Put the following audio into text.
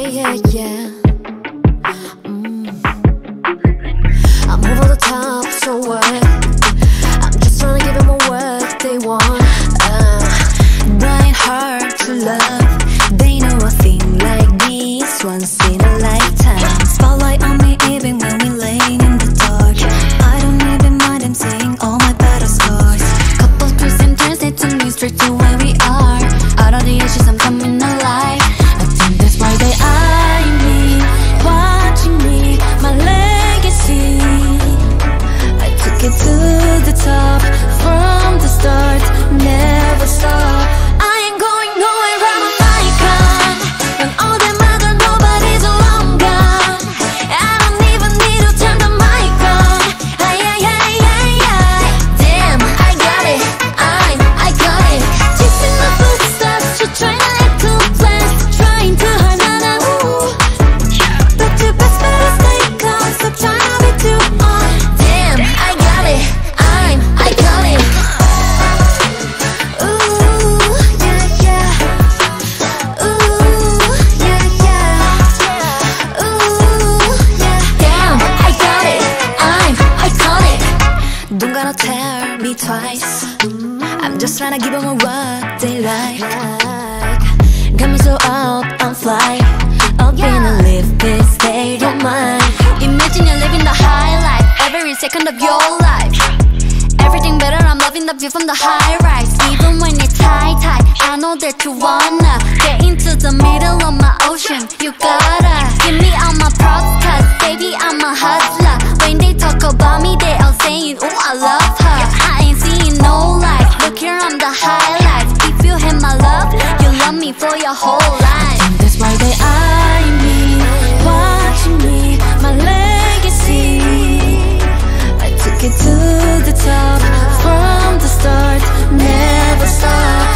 yeah, yeah. I'm over the top, so what? I'm just trying to give them what they want. Blind heart to love. They know a thing like this once in a lifetime. Spotlight on me even when we laying in the dark. I don't even mind them seeing all my battle scars. Couple twists and turns, they took me straight to where we are. Out of the ashes, I'm coming alive. I think that's why they eye me, watching me, my legacy. I took it to the top, from the start, never stop. I ain't going nowhere, I'm an icon. When all them other nobody's long gone, I don't even need to turn the mic on. Damn, I got it, I got it. Chasing my footsteps, you're trying to act too fast, trying too hard, but your best bet is stay calm, stop trying to be too on. Damn, I got it, I got it. Ooh, yeah, yeah. Ooh, yeah, yeah. Ooh, yeah. Damn, I got it, I got it. Don't gotta tell me twice. I'm just trying to give them what they like. Got me so up on flight, up in a lift, this state of mind. Imagine you're living the high life, every second of your life. Everything better, I'm loving the view from the high rise. Even when it's high tide, I know that you wanna get into the middle of my ocean. You gotta give me all my props, cause baby I'm a hustler. When they talk about me, they all saying, oh I love her. I ain't seeing no light, look here on the highlights. If you have my love, you love me for your whole life. And that's why they eye me, watching me, my legacy. I took it to the top, from the start, never stop.